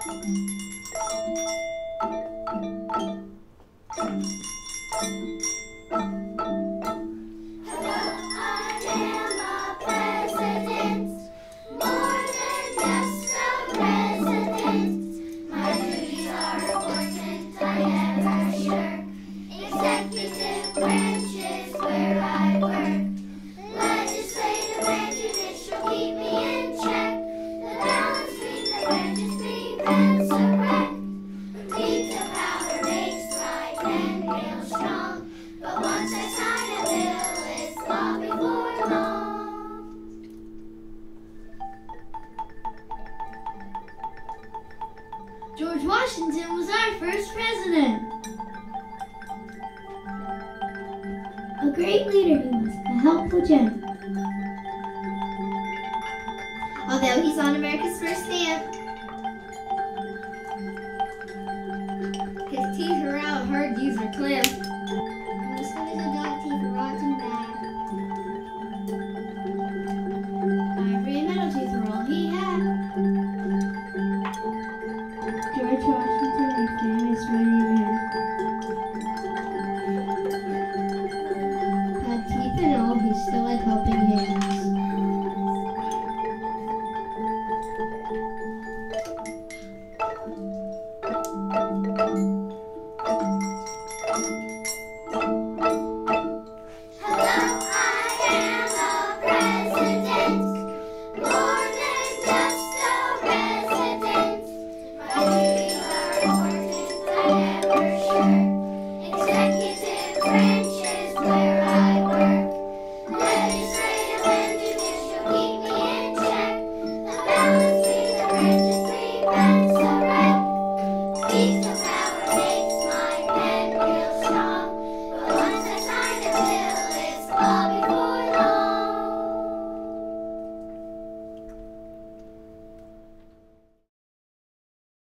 George Washington was our first president. A great leader he was, a helpful general. Although he's on America's first stamp, his teeth are out, hard to use or clamp.